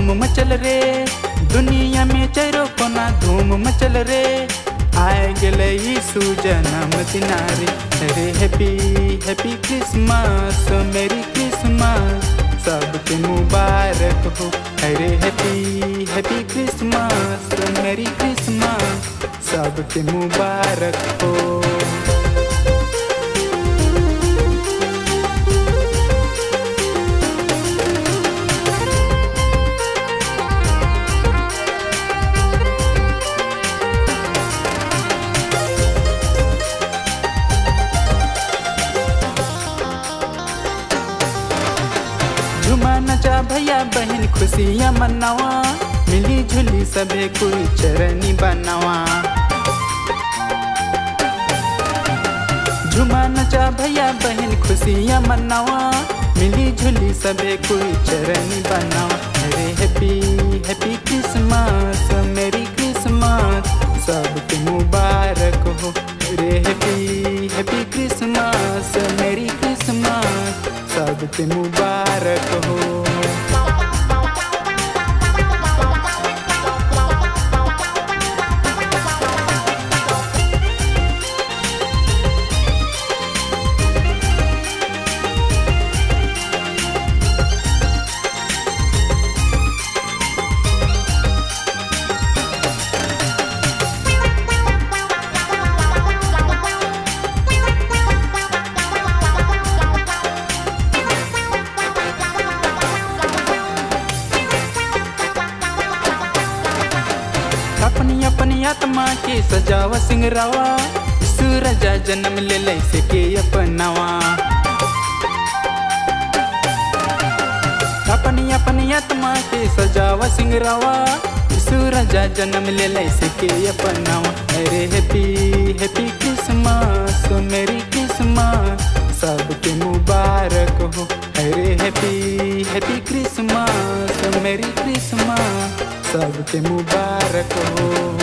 मचल रे, दुनिया में चारों कोना धूम मचल रे। आए गेले यीशु जन्मदिन रे, अरे happy happy Christmas, merry Christmas सबके मुबारक हो। अरे happy happy Christmas, merry Christmas सबके मुबारक हो। झुमा नचा भैया बहन खुशियाँ मनावा, मिली जुली सबे कोई चरनी बनावा। झुमा नचा भैया बहन खुशियाँ मनावा, मिली जुली सबे कोई चरनी बनावा। अरे happy happy Christmas, merry Christmas सबके मुबारक हो। अरे happy happy Christmas, merry Christmas सबके मुबारक हो। अपनी अपनी आत्मा के सजावा सिंगरावा, सूरज जन्म ले लैसे के अपनावा। अपनी अपनी आत्मा के सजावा सिंगरावा, सूरज जन्म ले लैसे के अपनावा। अरे happy happy Christmas, merry Christmas सबके मुबारक हो। अरे happy happy Christmas, merry Christmas सबके मुबारक हो।